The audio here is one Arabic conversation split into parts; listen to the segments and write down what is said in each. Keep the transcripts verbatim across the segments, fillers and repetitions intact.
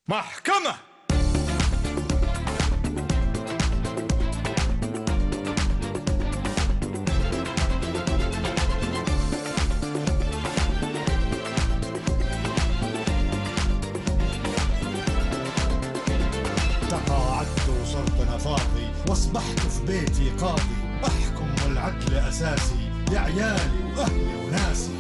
محكمة. تقاعدت وصرت انا فاضي واصبحت في بيتي قاضي، احكم والعدل اساسي لعيالي واهلي وناسي.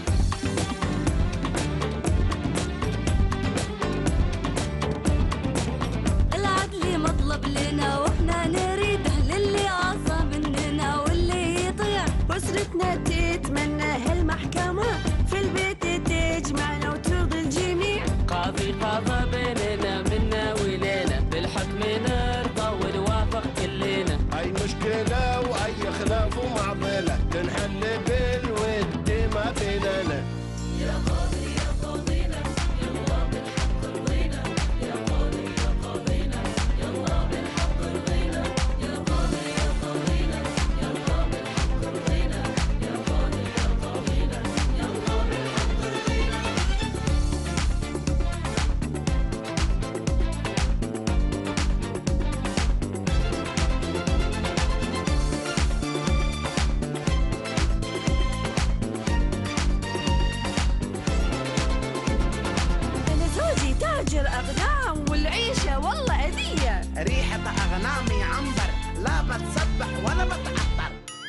العدل مطلب لنا واحنا نريده للي عصى مننا واللي يطيع واسرتنا تتمنى هالمحكمة في البيت تجمعنا وترضي الجميع. قاضي قضى بيننا منا ولينا بالحكم نرضى ونوافق كلنا. اي مشكلة واي خلاف ومعضلة تنحل بالود ما بيننا. يا قاضي يا قاضينا يلا بالحق رضينا، يا قاضي يا قاضينا يلا بالحق رضينا، يا قاضي يا قاضينا يلا بالحق رضينا، يا قاضي يا قاضينا يلا بالحق رضينا. أنا زوجي تاجر أغنام والعيشة والله أذية. ريحة أغنامي عنبر، لا بتسبح ولا بتعطر.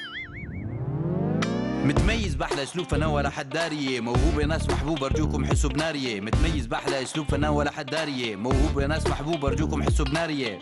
متميز بأحلى أسلوب فنان ولا حد داري، موهوب يا ناس محبوب أرجوكم حسوا بنارية. متميز بأحلى أسلوب فنان ولا حد داري، موهوب يا ناس محبوب أرجوكم حسوا بنارية.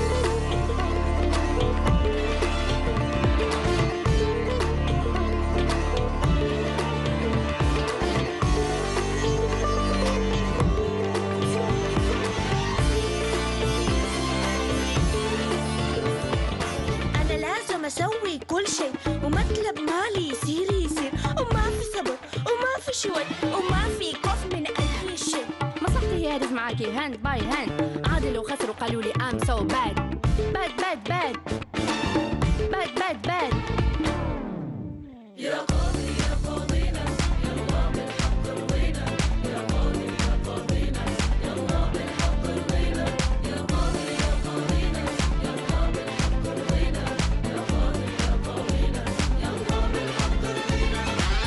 أنا لازم أسوي كل شيء ومطلب مالي يصير يصير، وما في صبر وما في شوي وما في خوف من أي شيء. مصلحتي هي أدز معاكي هاند باي هاند، عادي لو خسروا قالوا لي I'm so bad bad bad bad bad bad bad. يا قاضي يا قاضينا يلا بالحق رضينا، يا قاضي يا قاضينا يلا بالحق رضينا، يا قاضي يا قاضينا يلا بالحق رضينا، يا قاضي يا قاضينا يلا بالحق رضينا.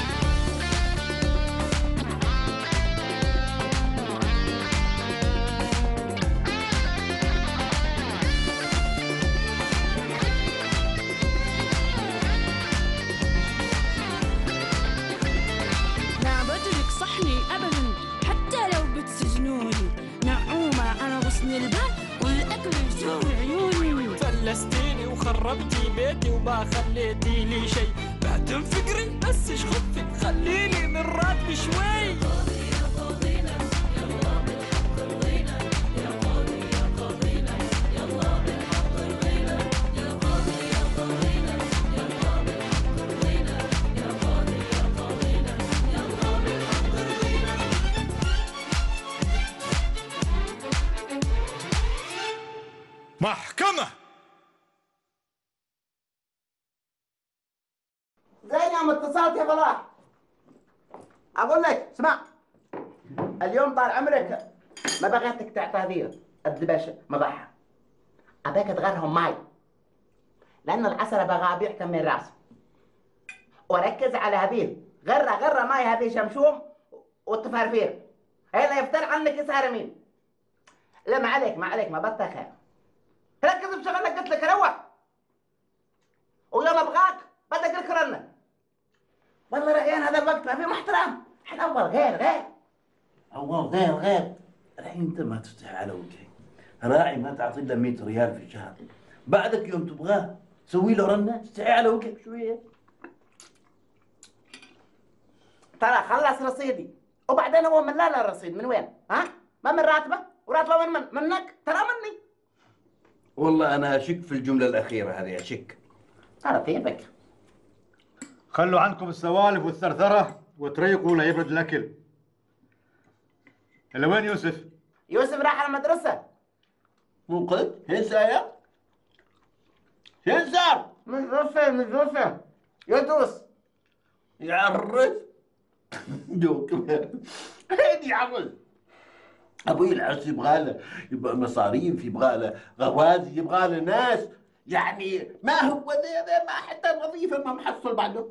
ما بدرك صحني ابدا حتى لو بتسجنوني، نعومة انا غصن البال والاكل يسوي عيوني. فلستيني وخربتي بيتي وما خليتي لي شي، بعتم فكري بس شخفي خليني من راتبي شوي. محكمة. زين يوم اتصلت يا فلاح. أقول لك اسمع، اليوم طال عمرك ما بغيتك تعتذر الدبش مضحى، أبيك تغرهم معي لأن العسل بغى أبيع كم من راس، وركز على هذيل غرة غرة ماي هذه شمشوم والتفارفير، هي يفتر عنك يسهر مين. لا ما عليك ما عليك ما بطل خير، ركز بشغلك قلت لك روح، ويوم ابغاك بدك لك رنه. والله رأيان هذا الوقت ما في محترم، احنا اول غير غير اول غير غير. الحين انت ما تفتح على وجهي، راعي ما تعطي له مئة ريال في الشهر، بعدك يوم تبغاه سوي له رنه استحي على وجهك شويه. ترى خلص رصيدي، وبعدين هو من لا لا الرصيد من وين؟ ها؟ ما من راتبه؟ وراتبه من, من منك؟ ترى مني. والله انا اشك في الجمله الاخيره هذه، اشك. ترى كيفك؟ خلوا عنكم السوالف والثرثرة وتريقوا ليبرد الأكل. إلا وين يوسف؟ يوسف راح المدرسة. مو قلت؟ هين ساير؟ هين صار؟ من جوسف من جوسف يدوس يعرف. دوك هيدي عمل. ابوي العرس يبغى له يبقى مصاريف، يبغى له غوازي، يبغى له ناس، يعني ما هو ذا ما حتى الوظيفه ما محصل بعده.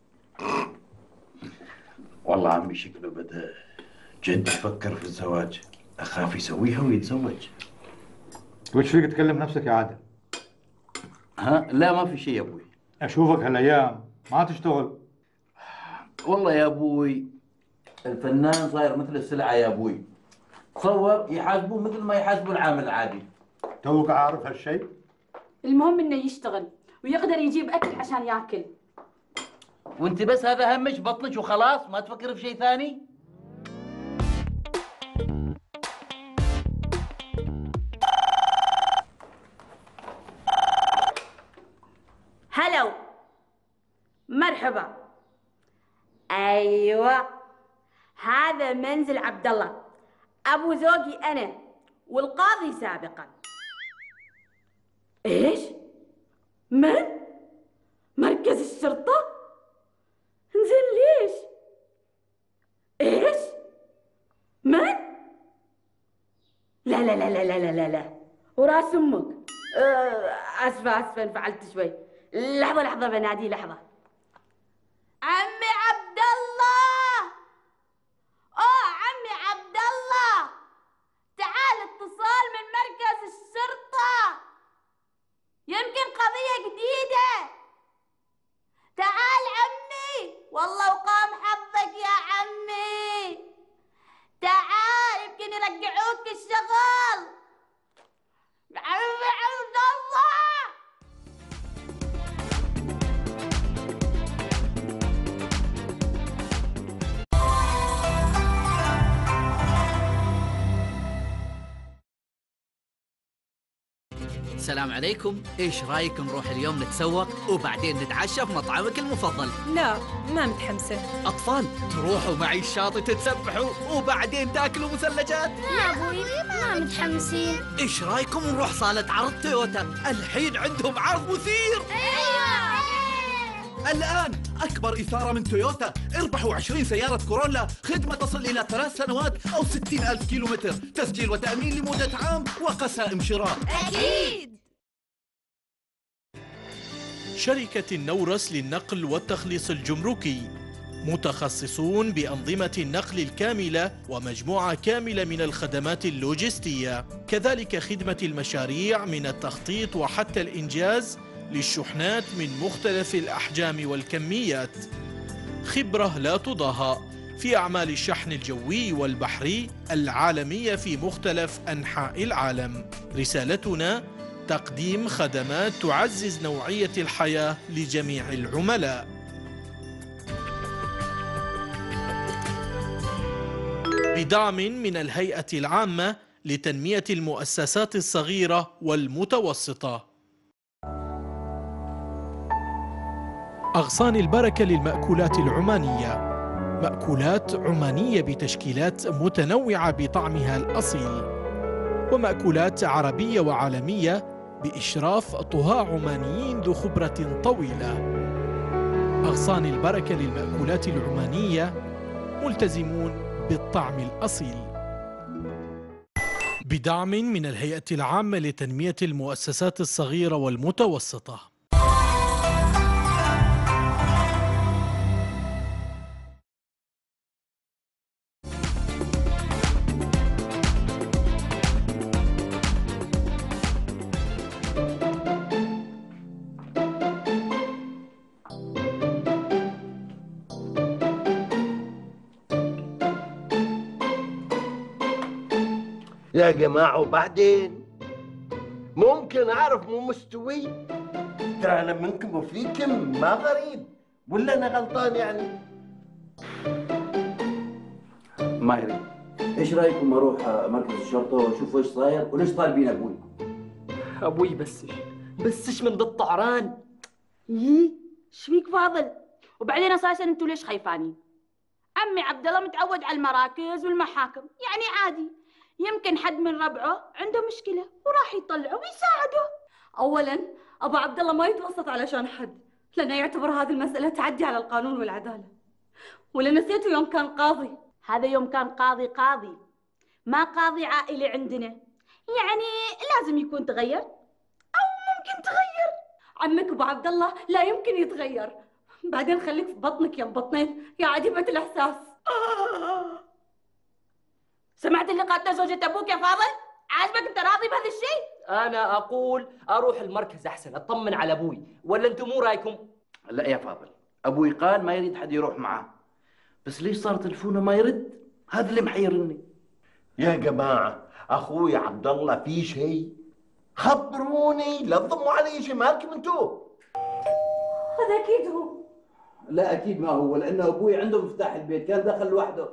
والله عمي شكله بدا جد يفكر في الزواج، اخاف يسويها ويتزوج. وش فيك تكلم نفسك يا عادل؟ ها؟ لا ما في شيء يا ابوي. اشوفك هالايام ما تشتغل. والله يا ابوي الفنان صاير مثل السلعه يا ابوي، تصور يحاسبوه مثل ما يحاسبوا العامل العادي. توك عارف هالشيء؟ المهم انه يشتغل ويقدر يجيب اكل عشان ياكل. وانت بس هذا همش بطنك وخلاص، ما تفكر في شيء ثاني؟ هلو، مرحبا. ايوه، هذا منزل عبد الله ابو زوجي انا والقاضي سابقا. ايش؟ من؟ مركز الشرطة؟ انزين ليش؟ ايش؟ من؟ لا لا لا لا لا لا لا وراس امك. أه اسفة اسفة انفعلت شوي. لحظة لحظة بنادي، لحظة. عمي عبد الله، اوه عمي عبد الله، تعال اتصال من مركز الشرطة، يمكن قضية جديدة. تعال عمي، والله وقام حظك يا عمي، تعال يمكن يرجعوك الشغل. عمي عبد الله. السلام عليكم، ايش رايك نروح اليوم نتسوق وبعدين نتعشى في مطعمك المفضل؟ لا ما متحمسة. اطفال تروحوا معي الشاطئ تتسبحوا وبعدين تاكلوا مثلجات؟ لا ابوي ما متحمسين. ايش رايكم نروح صالة عرض تويوتا؟ الحين عندهم عرض مثير. ايوه الآن أكبر إثارة من تويوتا، اربحوا عشرين سيارة كورولا، خدمة تصل إلى ثلاث سنوات أو ستين ألف كيلومتر، تسجيل وتأمين لمدة عام وقسائم شراء. أكيد. شركة النورس للنقل والتخليص الجمركي، متخصصون بأنظمة النقل الكاملة ومجموعة كاملة من الخدمات اللوجستية، كذلك خدمة المشاريع من التخطيط وحتى الإنجاز للشحنات من مختلف الأحجام والكميات. خبرة لا تضاهى في أعمال الشحن الجوي والبحري العالمية في مختلف أنحاء العالم. رسالتنا تقديم خدمات تعزز نوعية الحياة لجميع العملاء. بدعم من الهيئة العامة لتنمية المؤسسات الصغيرة والمتوسطة. أغصان البركة للمأكولات العمانية، مأكولات عمانية بتشكيلات متنوعة بطعمها الأصيل، ومأكولات عربية وعالمية بإشراف طهاة عمانيين ذو خبرة طويلة. أغصان البركة للمأكولات العمانية، ملتزمون بالطعم الأصيل. بدعم من الهيئة العامة لتنمية المؤسسات الصغيرة والمتوسطة. يا جماعة وبعدين ممكن أعرف مو مستوي؟ ترى أنا منكم وفيكم ما غريب، ولا أنا غلطان يعني؟ ما يريد. ايش رايكم اروح مركز الشرطه واشوف ايش صاير وليش طالبين ابوي؟ ابوي بسش بسش من ضد الطعران. يي ايش فيك فاضل؟ وبعدين اساسا انتوا ليش خايفانين؟ عمي عبد الله متعود على المراكز والمحاكم، يعني عادي، يمكن حد من ربعه عنده مشكله وراح يطلعه ويساعده. اولا ابو عبد الله ما يتوسط علشان حد، لانه يعتبر هذه المساله تعدي على القانون والعداله. ولا نسيتوا يوم كان قاضي؟ هذا يوم كان قاضي قاضي، ما قاضي عائلي عندنا، يعني لازم يكون تغير أو ممكن تغير. عمك أبو عبد الله لا يمكن يتغير، بعدين خليك في بطنك يا بطنين يا عديمة الإحساس. سمعت اللي قالته زوجة أبوك يا فاضل؟ عاجبك؟ أنت راضي بهذا الشيء؟ أنا أقول أروح المركز أحسن أطمن على أبوي، ولا أنتم مو رايكم؟ لا يا فاضل، أبوي قال ما يريد حد يروح معه، بس ليش صار تلفونه ما يرد؟ هذا اللي محيرني. يا جماعة أخوي عبد الله في شيء؟ خبروني، لا تضموا علي شيء، مالكم انتو؟ هذا أكيد هو. لا أكيد ما هو، لأنه أبوي عنده مفتاح البيت، كان دخل لوحده.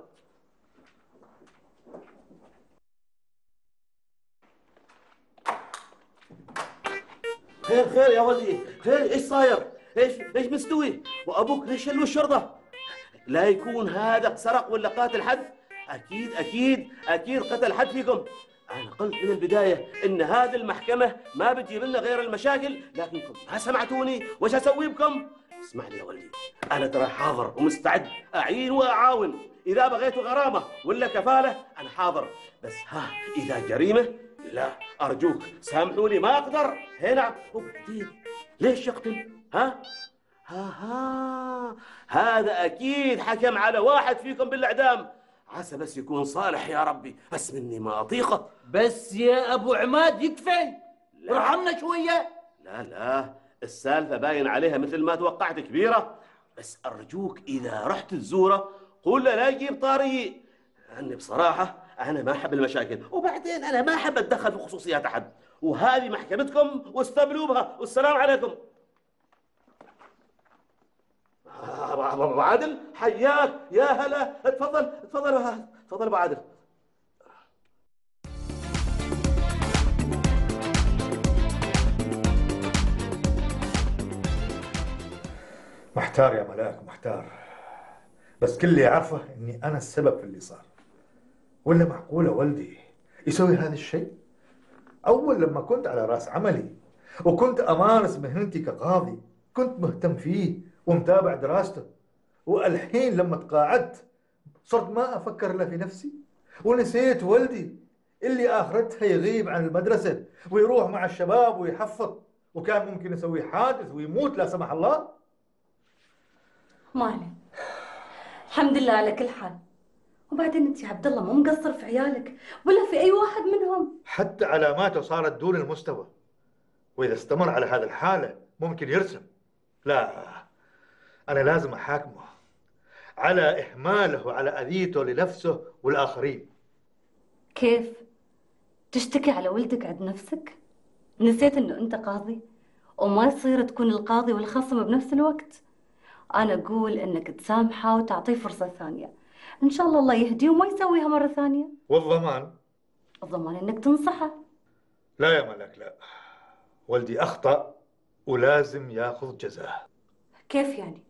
خير خير يا ولدي، خير، ايش صاير؟ ايش ايش مستوي؟ وابوك ليش شلوا الشرطه؟ لا يكون هذا سرق ولا قاتل حد؟ اكيد اكيد اكيد قتل حد فيكم. انا قلت من البدايه ان هذه المحكمه ما بتجيب لنا غير المشاكل، لكنكم ما سمعتوني، وش اسوي بكم؟ اسمح لي يا ولدي، انا ترى حاضر ومستعد اعين واعاون، اذا بغيتوا غرامه ولا كفاله انا حاضر، بس ها اذا جريمه لا أرجوك سامحوني ما أقدر. هنا وبعدين ليش يقتل؟ ها؟ ها ها هذا أكيد حكم على واحد فيكم بالإعدام، عسى بس يكون صالح يا ربي، بس مني ما أطيقه. بس يا أبو عماد يكفي، ارحمنا شوية. لا لا السالفة باين عليها مثل ما توقعت كبيرة، بس أرجوك إذا رحت تزوره قول له لا يجيب طاري، لأني بصراحة أنا ما أحب المشاكل، وبعدين أنا ما أحب أتدخل في خصوصيات أحد، وهذه محكمتكم واستقبلوا بها، والسلام عليكم. أبو عادل حياك، يا هلا، تفضل تفضل تفضل أبو عادل. محتار يا ملاك، محتار، بس كل اللي يعرفه إني أنا السبب في اللي صار. ولا معقولة والدي يسوي هذا الشيء؟ أول لما كنت على رأس عملي وكنت أمارس مهنتي كقاضي كنت مهتم فيه ومتابع دراسته، والحين لما تقاعدت صرت ما أفكر إلا في نفسي، ونسيت والدي اللي آخرتها يغيب عن المدرسة ويروح مع الشباب ويحفظ، وكان ممكن يسوي حادث ويموت لا سمح الله. ما عليه، الحمد لله على كل حال. وبعدين انت يا عبد الله مو مقصر في عيالك ولا في اي واحد منهم. حتى علاماته صارت دون المستوى، واذا استمر على هذه الحاله ممكن يرسم. لا، انا لازم احاكمه على اهماله وعلى اذيته لنفسه والاخرين. كيف؟ تشتكي على ولدك عند نفسك؟ نسيت انه انت قاضي وما يصير تكون القاضي والخصم بنفس الوقت. انا اقول انك تسامحه وتعطيه فرصه ثانيه، إن شاء الله الله يهديه وما يسويها مرة ثانية. والضمان؟ الضمان إنك تنصحه. لا يا ملك لا، والدي أخطأ ولازم ياخذ جزاء. كيف يعني؟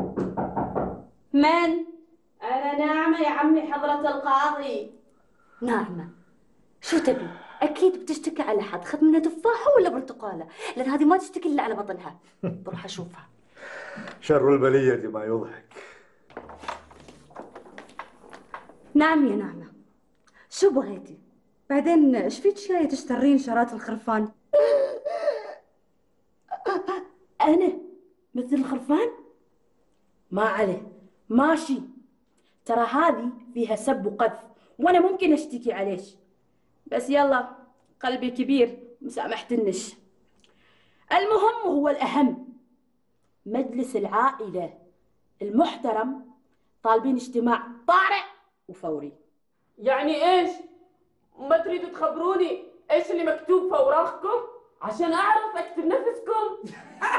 من؟ أنا ناعمة يا عمي حضرة القاضي. ناعمة؟ شو تبي؟ أكيد بتشتكي على حد خذ منها تفاحة ولا برتقالة، لأن هذه ما تشتكي إلا على بطنها. بروح أشوفها. شر البلية ما يضحك. نعم يا نعمة، شو بغيتي؟ بعدين ايش فيك جاية تشترين شرات الخرفان؟ أنا مثل الخرفان؟ ما عليه، ماشي، ترى هذه فيها سب وقذف وأنا ممكن أشتكي عليش، بس يلا قلبي كبير مسامحة النش. المهم وهو الأهم، مجلس العائلة المحترم طالبين اجتماع طارئ وفوري. يعني ايش؟ ما تريدوا تخبروني ايش اللي مكتوب في اوراقكم عشان اعرف اكتب نفسكم؟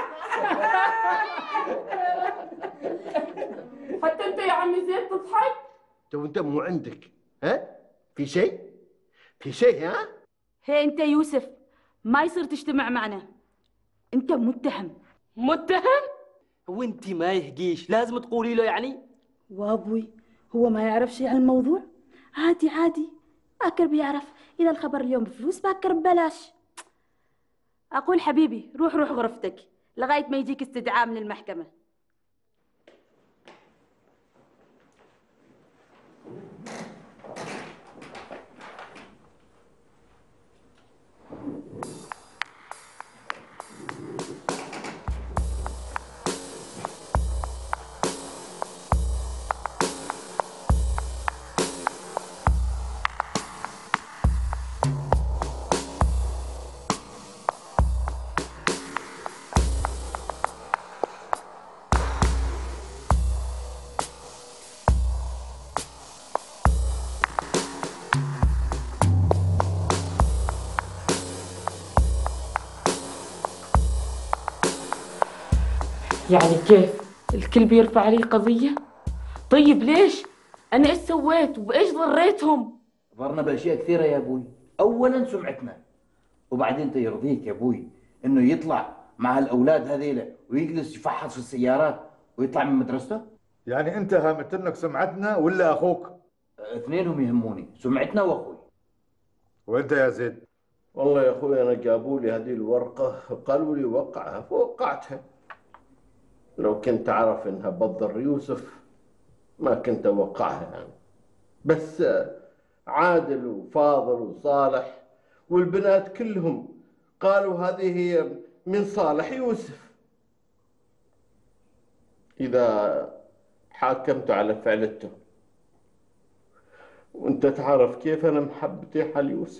حتى انت يا عمي زين تضحك؟ تو انت مو عندك ها؟ في شيء؟ في شيء ها؟ هي انت يوسف ما يصير تجتمع معنا، انت متهم. متهم؟ وانت ما يهقيش لازم تقولي له يعني؟ وابوي هو ما يعرف شيء عن الموضوع؟ عادي عادي، باكر بيعرف، إذا الخبر اليوم بفلوس باكر ببلاش. أقول حبيبي روح روح غرفتك لغاية ما يجيك استدعاء من المحكمة. يعني كيف؟ الكل بيرفع علي قضية؟ طيب ليش؟ أنا إيش سويت وبإيش ضريتهم؟ ضرنا باشياء كثيره يا ابوي. اولا سمعتنا، وبعدين انت يرضيك يا ابوي انه يطلع مع الاولاد هذيلا ويجلس يفحص في السيارات ويطلع من مدرسته؟ يعني انت هامت لك سمعتنا ولا اخوك؟ اثنينهم يهموني، سمعتنا واخوي. وانت يا زيد؟ والله يا اخوي انا جابوا لي هذه الورقه قالوا لي وقعها فوقعتها. لو كنت اعرف انها بتضر يوسف ما كنت اوقعها يعني. بس عادل وفاضل وصالح والبنات كلهم قالوا هذه هي من صالح يوسف. إذا حاكمت على فعلته وانت تعرف كيف انا محبتي حال يوسف.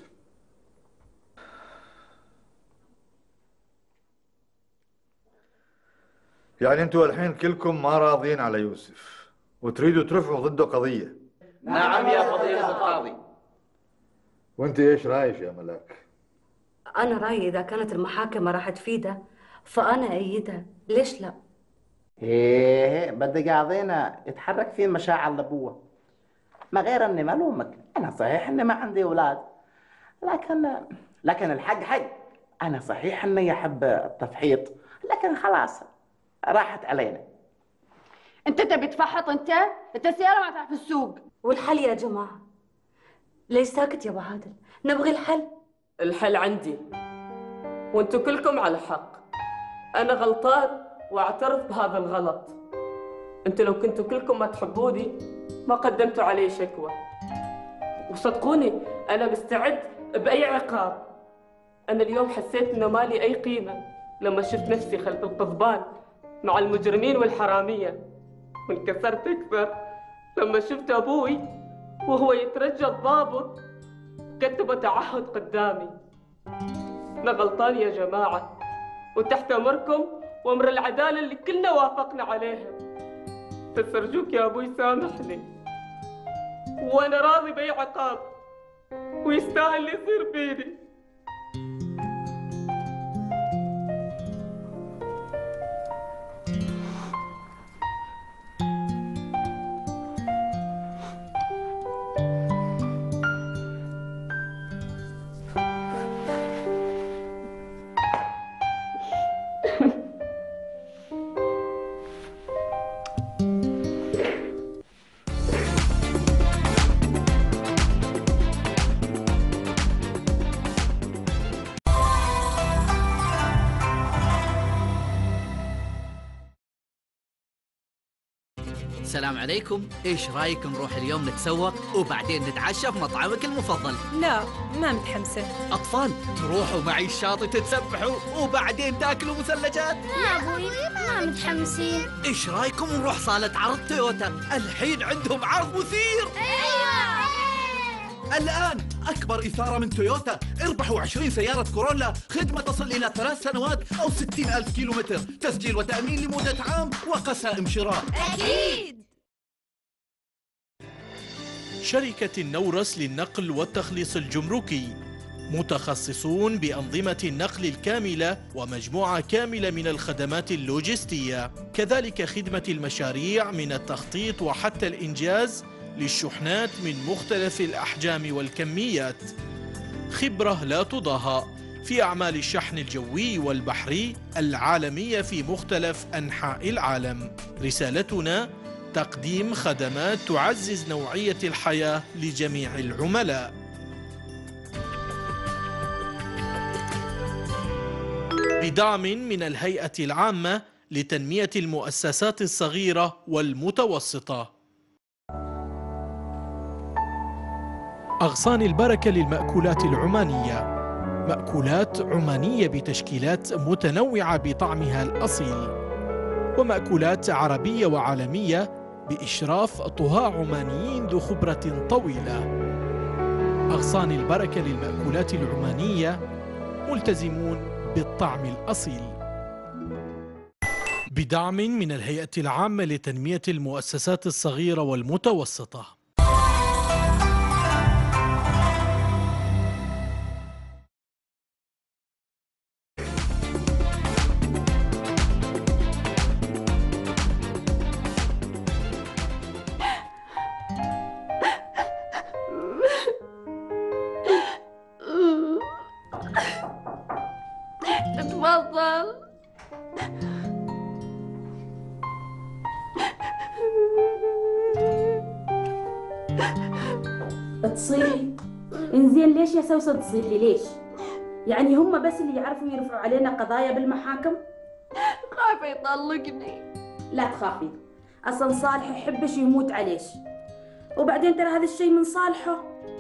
يعني انتوا الحين كلكم ما راضين على يوسف وتريدوا ترفعوا ضده قضية؟ نعم يا فضيلة القاضي. وانت ايش رايك يا ملاك؟ أنا رأيي إذا كانت المحاكم ما راح تفيدها فأنا أيدها، ليش لا؟ ايه بدي قاعدين يتحرك في مشاعر الابوه. ما غير اني ملومك، انا صحيح اني ما عندي اولاد، لكن لكن الحق حق. انا صحيح اني احب التفحيط، لكن خلاص راحت علينا. انت تبي تفحط؟ انت انت السياره ما تعرف السوق. والحل يا جماعه؟ ليش ساكت يا ابو عادل؟ نبغي الحل. الحل عندي وانتوا كلكم على حق. انا غلطان واعترف بهذا الغلط. انتوا لو كنتوا كلكم ما تحبوني ما قدمتوا علي شكوى، وصدقوني انا مستعد باي عقاب. انا اليوم حسيت انه مالي اي قيمه لما شفت نفسي خلف القضبان مع المجرمين والحراميه، وانكسرت اكثر لما شفت ابوي وهو يترجى الضابط كتب تعهد قدامي. انا غلطان يا جماعه، وتحت امركم وامر العداله اللي كلنا وافقنا عليها. بس ارجوك يا ابوي سامحني، وانا راضي باي عقاب ويستاهل اللي يصير فيني. السلام عليكم، ايش رايك نروح اليوم نتسوق وبعدين نتعشى في مطعمك المفضل؟ لا ما متحمسة. اطفال تروحوا معي الشاطئ تتسبحوا وبعدين تاكلوا مثلجات؟ لا ابوي ما متحمسين. ايش رايكم نروح صالة عرض تويوتا؟ الحين عندهم عرض مثير. ايوه الآن أكبر إثارة من تويوتا، اربحوا عشرين سيارة كورولا، خدمة تصل إلى ثلاث سنوات أو ستين ألف كيلومتر، تسجيل وتأمين لمدة عام وقسائم شراء. أكيد. شركة النورس للنقل والتخليص الجمركي، متخصصون بأنظمة النقل الكاملة ومجموعة كاملة من الخدمات اللوجستية، كذلك خدمة المشاريع من التخطيط وحتى الإنجاز للشحنات من مختلف الأحجام والكميات. خبرة لا تضاهى في أعمال الشحن الجوي والبحري العالمية في مختلف أنحاء العالم. رسالتنا تقديم خدمات تعزز نوعية الحياة لجميع العملاء. بدعم من الهيئة العامة لتنمية المؤسسات الصغيرة والمتوسطة. أغصان البركة للمأكولات العمانية، مأكولات عمانية بتشكيلات متنوعة بطعمها الأصيل، ومأكولات عربية وعالمية بإشراف طهاة عمانيين ذو خبرة طويلة. أغصان البركة للمأكولات العمانية، ملتزمون بالطعم الأصيل. بدعم من الهيئة العامة لتنمية المؤسسات الصغيرة والمتوسطة. تفضل. تصيحي؟ انزين ليش يا سوسن تصيحي ليش؟ يعني هم بس اللي يعرفوا يرفعوا علينا قضايا بالمحاكم؟ خايفة يطلقني. لا تخافي، اصلا صالح يحبش يموت عليش، وبعدين ترى هذا الشيء من صالحه.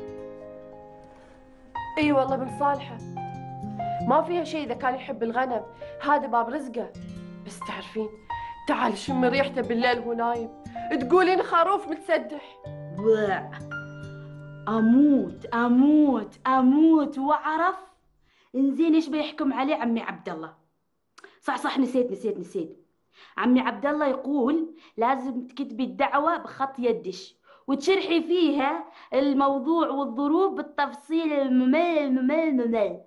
اي والله من صالحه، ما فيها شيء اذا كان يحب الغنم، هذا باب رزقه. بس تعرفين، تعال شم ريحته بالليل وهو نايم، تقولين خروف متسدح. واع. اموت اموت اموت واعرف. انزين ايش بيحكم عليه عمي عبد الله؟ صح صح نسيت نسيت نسيت. عمي عبد الله يقول لازم تكتبي الدعوة بخط يدش وتشرحي فيها الموضوع والظروف بالتفصيل الممل الممل الممل.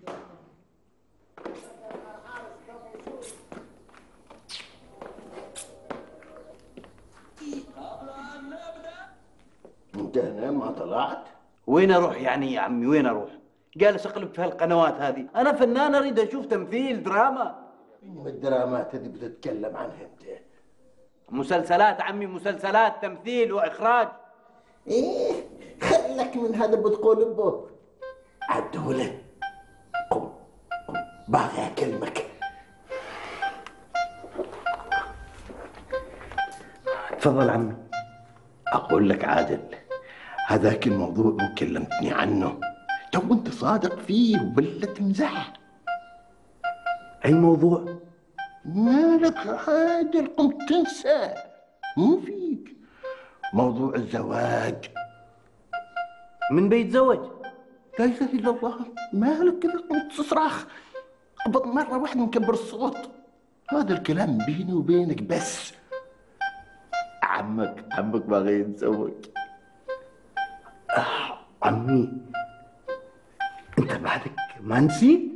انت هنا ما طلعت؟ وين اروح يعني يا عمي وين اروح؟ جالس اقلب في هالقنوات هذه، انا فنان اريد اشوف تمثيل دراما. الدرامات هذه بتتكلم عنها انت؟ مسلسلات عمي، مسلسلات تمثيل واخراج. ايه خلك من هذا بتقول به. عدوله قم قم باغي اكلمك. تفضل عمي. اقول لك عادل، هذاك الموضوع اللي كلمتني عنه تو انت صادق فيه ولا تمزح؟ اي موضوع؟ مالك عادل قمت تنسى؟ مو فيك موضوع الزواج. من بيتزوج؟ لا اله الا الله، مالك كذا قمت تصرخ؟ قبل مره واحده مكبر الصوت. هذا الكلام بيني وبينك بس. عمك عمك باغي يتزوج. آه عمي انت بعدك ما نسيت؟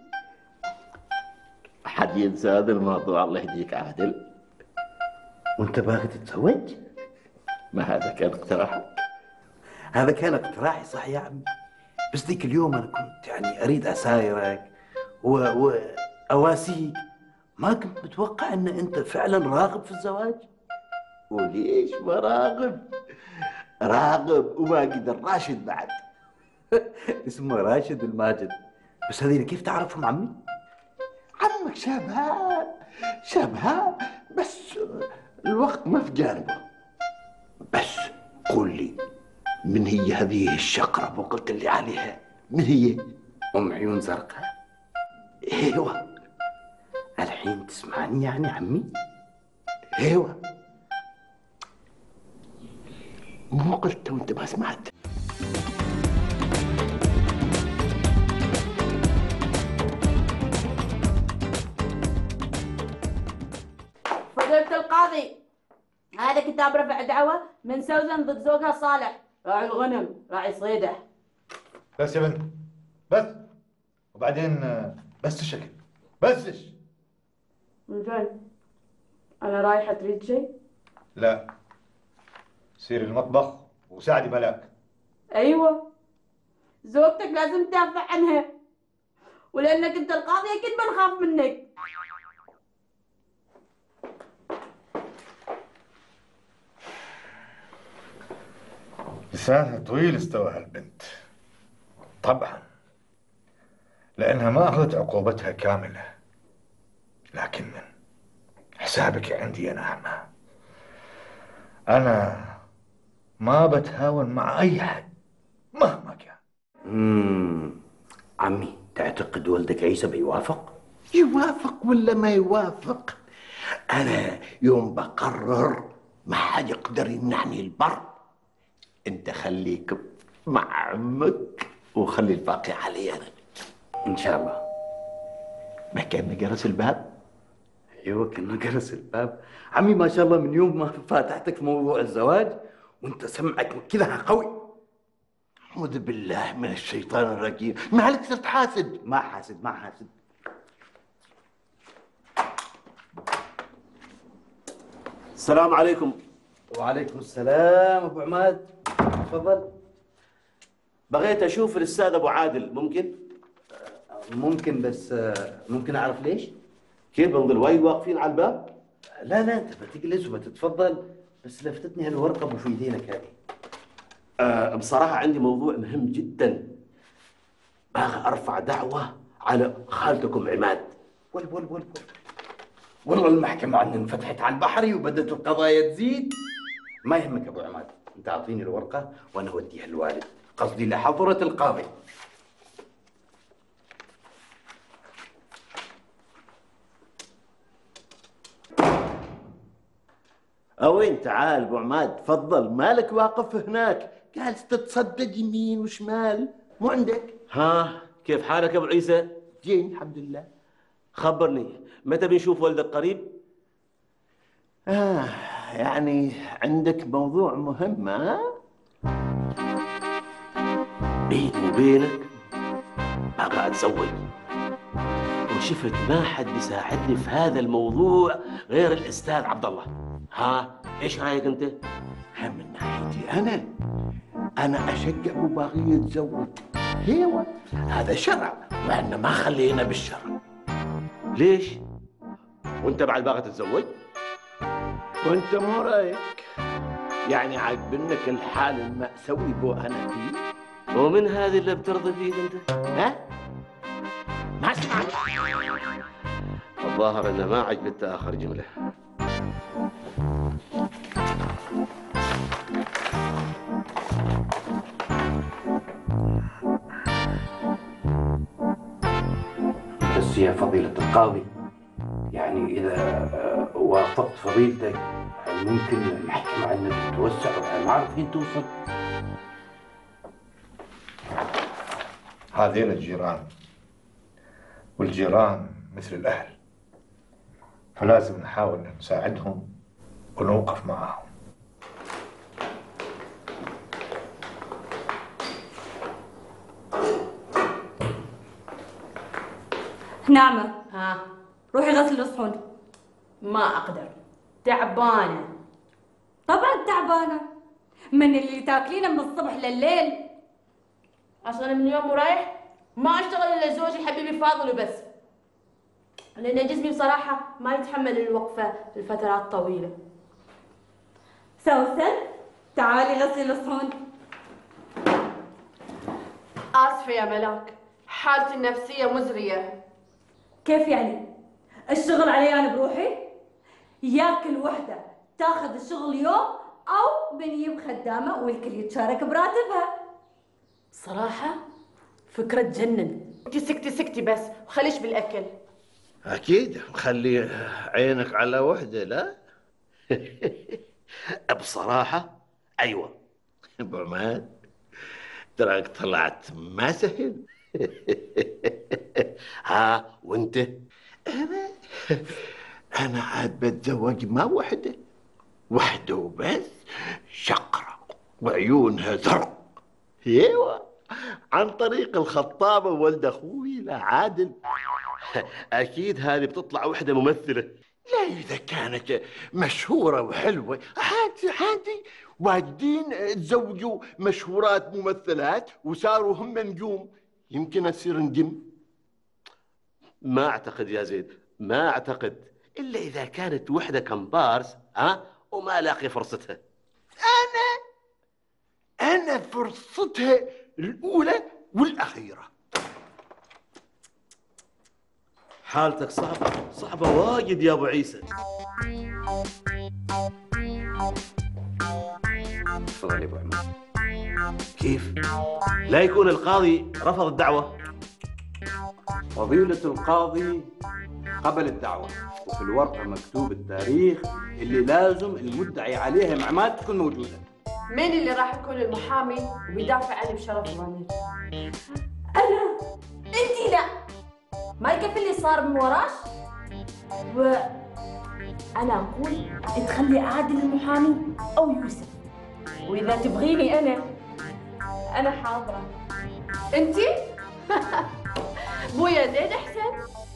حد ينسى هذا الموضوع الله يهديك عادل. وانت باغي تتزوج؟ ما هذا كان اقتراحك؟ هذا كان اقتراحي صح يا عمي، بس ذيك اليوم انا كنت يعني اريد اسايرك واواسيك، ما كنت متوقع ان انت فعلا راغب في الزواج. وليش ما راغب؟ راغب وما قدر. راشد بعد. اسمه راشد الماجد. بس هذين كيف تعرفهم عمي؟ عمك شابها شابها بس الوقت ما في جانبه. بس قول لي من هي هذه الشقرة وقلت لي عليها؟ من هي؟ ام عيون زرقاء. ايوه. الحين تسمعني يعني عمي؟ ايوه. مو قلت وانت ما سمعت. فضيلة القاضي، هذا كتاب رفع دعوة من سوزن ضد زوجها صالح، راعي الغنم، راعي صيده. بس يا بنت بس، وبعدين بس الشكل بسش. زين، أنا رايحة تريد شيء؟ لا، سيري المطبخ وساعدي ملاك. أيوة، زوجتك لازم تدافع عنها، ولأنك أنت القاضي أكيد ما نخاف منك. لسانها طويل استوى هالبنت طبعا، لأنها ما أخذت عقوبتها كاملة، لكن من حسابك عندي أنا أعمى. أنا ما بتهاون مع أي حد مهما كان. امم عمي تعتقد ولدك عيسى بيوافق؟ يوافق ولا ما يوافق، أنا يوم بقرر ما حد يقدر يمنعني البر. أنت خليك مع عمك وخلي الباقي علي أنا. إن شاء الله. ما كان جرس الباب؟ ايوه كنا جرس الباب. عمي ما شاء الله من يوم ما فاتحتك في موضوع الزواج وانت سمعك كذا قوي. أعوذ بالله من الشيطان الرجيم، ما عليك صرت حاسد. ما حاسد ما حاسد. السلام عليكم. وعليكم السلام ابو عماد، تفضل. بغيت اشوف الاستاذ ابو عادل، ممكن؟ ممكن، بس ممكن اعرف ليش؟ كيف بنضل وايد واقفين على الباب؟ لا لا انت بتجلس وبتتفضل، بس لفتتني هالورقه ابو في ايدينك هذه. أه بصراحه عندي موضوع مهم جدا، باغي ارفع دعوه على خالتكم عماد. ول ول ول ول والله المحكمه عندنا انفتحت على البحري وبدت القضايا تزيد. ما يهمك ابو عماد، انت اعطيني الورقه وانا اوديها للوالد، قصدي لحضره القاضي. اوين تعال ابو عماد، تفضل. مالك واقف هناك؟ جالس تتصدق يمين وشمال، مو عندك؟ ها كيف حالك يا ابو عيسى؟ زين الحمد لله. خبرني متى بنشوف ولدك قريب؟ آه يعني عندك موضوع مهم ها؟ بيني وبينك ابغى اتزوج، وشفت ما حد يساعدني في هذا الموضوع غير الاستاذ عبد الله. ها ايش رايك انت؟ من ناحيتي انا انا اشجع وباغي يتزوج. ايوه هذا شرع واحنا ما خلينا بالشرع. ليش؟ وانت بعد باغي تتزوج؟ وانت مو رايك؟ يعني عاجبنك الحال المأساوي بو انا فيه؟ ومن هذه اللي بترضي فيه انت؟ ها؟ ما سمعت؟ الظاهر انه ما عجبت اخر جمله. بس يا فضيلة القاضي، يعني إذا وافقت فضيلتك ممكن المحكمة عندنا تتوسع وما عارفين توصل. هذين الجيران، والجيران مثل الأهل، فلازم نحاول نساعدهم ونوقف معهم. نعمة، ها روحي غسلي الصحون. ما أقدر، تعبانة. طبعا تعبانة، من اللي تاكلينه من الصبح لليل. أصلا من يوم ورايح ما أشتغل إلا زوجي حبيبي فاضل وبس، لأن جسمي بصراحة ما يتحمل الوقفة لفترات طويلة. سوسن تعالي غسلي الصحون. آسفة يا ملاك، حالتي النفسية مزرية. كيف يعني؟ الشغل علي أنا بروحي؟ ياكل وحدة تاخذ الشغل يوم أو بنجيب خدامة والكل يتشارك براتبها. صراحة فكرة تجنن. انتي سكتي سكتي بس وخليش بالأكل. أكيد خلي عينك على وحدة. لا بصراحة أيوة. أبو عماد تراك طلعت ما سهل. ها وانت؟ أنا أنا عاد بتزوج ما وحدة، وحدة وبس، شقرة وعيونها زرق. ايوه عن طريق الخطابة ولد أخوي لعادل. أكيد هذه بتطلع وحدة ممثلة. لا إذا كانت مشهورة وحلوة عادي عادي، واجدين تزوجوا مشهورات ممثلات وصاروا هم نجوم، يمكن أصير نجم. ما أعتقد يا زيد، ما أعتقد إلا إذا كانت وحدة كمبارس ها وما لاقي فرصتها. أنا أنا فرصتها الأولى والأخيرة. حالتك صعبة صعبة واجد يا أبو عيسى. تفضل يا أبو عماد. كيف؟ لا يكون القاضي رفض الدعوة؟ فضيلة القاضي قبل الدعوة، وفي الورقة مكتوب التاريخ اللي لازم المدعي عليها مع عماد تكون موجودة. مين اللي راح يكون المحامي وبيدافع عني بشرف ضمير؟ أنا. أنتي لا. ما يكفي اللي صار من وراش؟ وأنا أقول تخلي عادل المحامي أو يوسف، وإذا تبغيني أنا أنا حاضرة. أنتي؟ بويا زيد أحسن.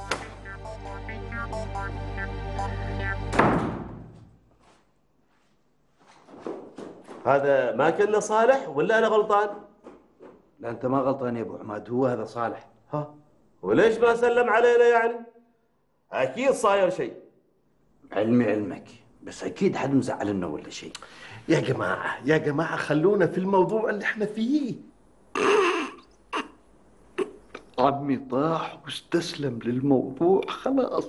هذا ما كنا صالح ولا أنا غلطان؟ لا أنت ما غلطان يا أبو عماد، هو هذا صالح. ها وليش ما سلم علينا يعني؟ اكيد صاير شيء. علمي علمك، بس اكيد حد مزعلنا ولا شيء. يا جماعة يا جماعة خلونا في الموضوع اللي احنا فيه. عمي طاح واستسلم للموضوع خلاص.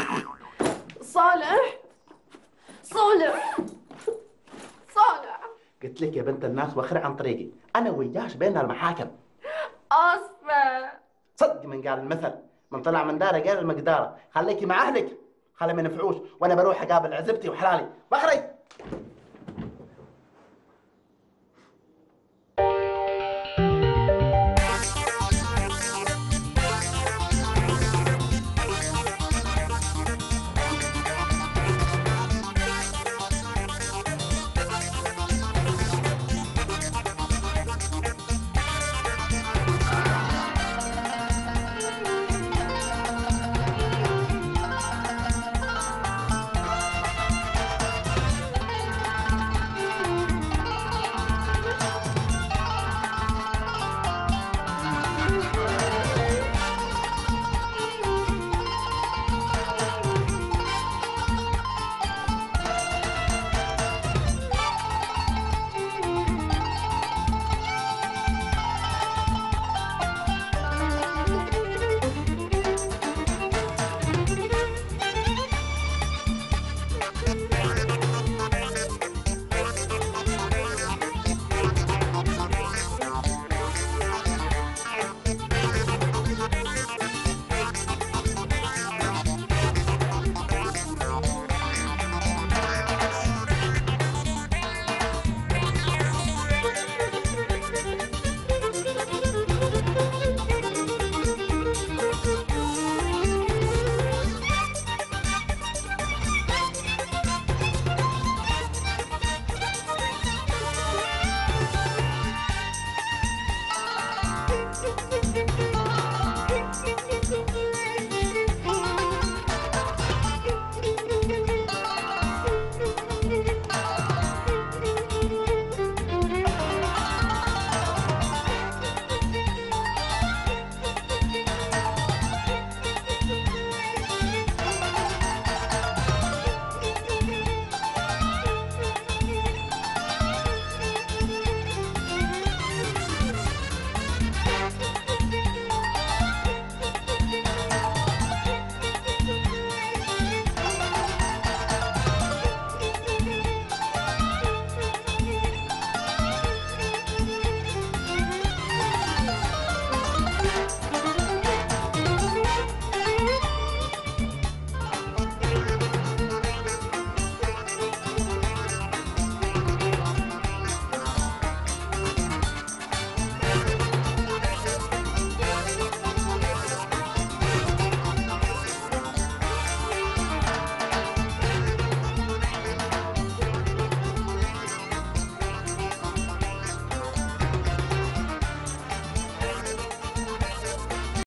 صالح صالح صالح قلت لك يا بنت الناس وخر عن طريقي، انا وياش بيننا المحاكم. اسفه. صدق من قال المثل، من طلع من داره قال المقداره. خليكي مع اهلك، خلي ما ينفعوش، وانا بروح اقابل عزبتي وحلالي. بخري